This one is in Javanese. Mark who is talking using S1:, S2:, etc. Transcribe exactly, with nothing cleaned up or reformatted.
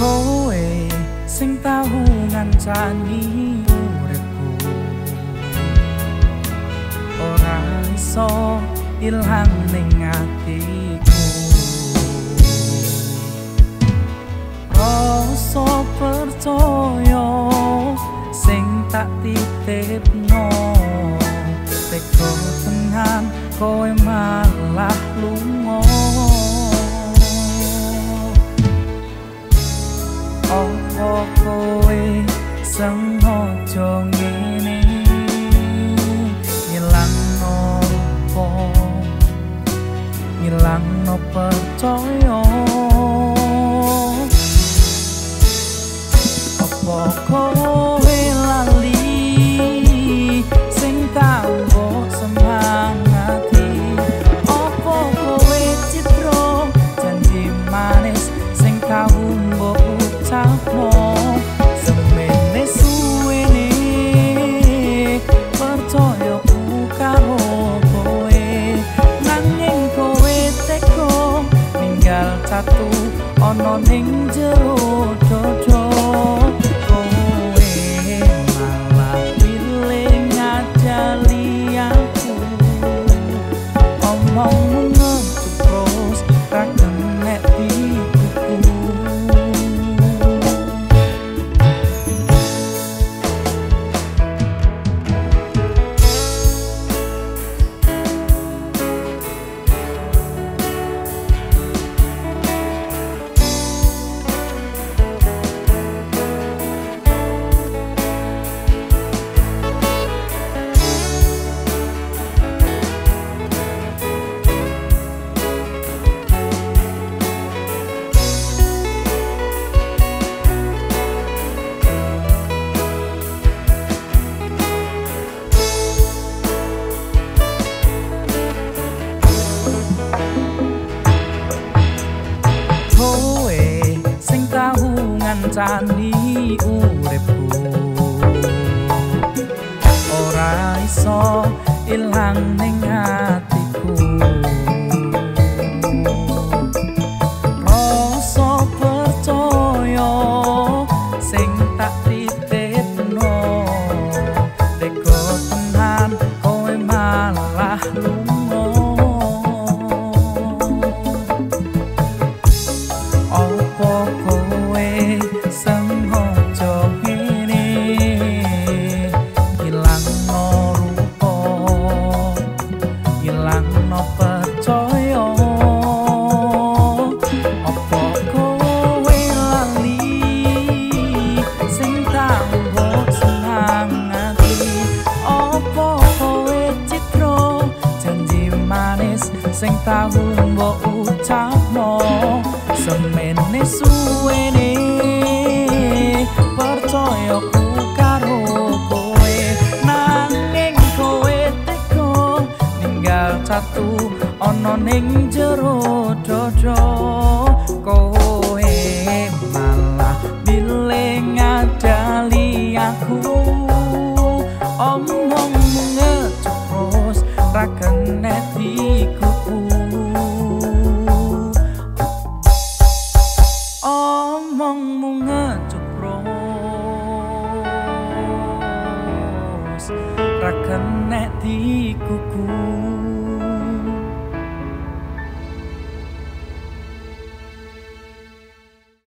S1: Kowe sing tau ngancani uripku ora iso ilang ning atiku. Rasa percaya sing tak titipno teko tenan kowe malah lunga. Opo kowe sengaja ngene ngilangno rupa ngilangno percaya. Opo kowe lali sing tak mbok semangati. Opo kowe citra janji manis sing tau mbok ucapno semene suwene percaya ku karo kowe nanging kowe teko ninggal catu ana ning jero dodo. Kowe malah pilih ngajali aku omongmu ngetuk terus ra kenek dikuku. Kowe sing tau ngancani uripku ora iso ilang ning atiku. Rasa percaya sing tak titipno teko tenan kowe malah lunga. Opo kowe sengaja ngene ilangno rupa ilangno percaya. Opo kowe lali sing tak mbok semangati. Opo kowe citra janji manis sing tau mbok ucapno semene suwene percaya ku karo kowe nanging kowe teko ninggal catu ana ning jero dodo. Kowe malah pilih ngadali aku omongmu ngejuk terus ra kenek dikuku. Omongmu ngejuk terus ra kenek dikuku.